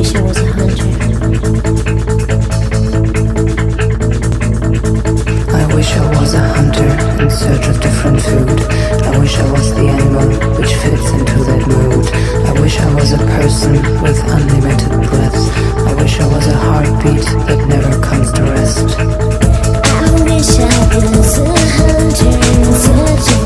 wish I was a hunter. I wish I was a hunter in search of different food. I wish I was the animal which fits into that mood. I wish I was a person with unlimited breath. I wish I was a heartbeat that never comes to rest. I wish I was a hunter in search of